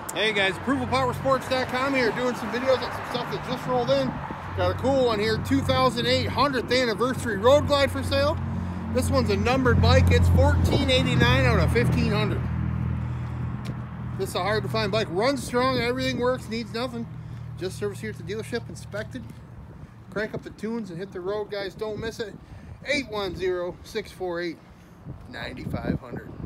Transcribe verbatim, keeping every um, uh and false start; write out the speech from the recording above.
Hey guys, approval power sports dot com here, doing some videos on some stuff that just rolled in. Got a cool one here, two thousand eight hundredth anniversary Road Glide for sale. This one's a numbered bike. It's fourteen eighty-nine out of fifteen hundred. This is a hard to find bike. Runs strong, everything works, needs nothing. Just service here at the dealership, inspected. Crank up the tunes and hit the road, guys. Don't miss it. eight one zero, six four eight, nine five zero zero.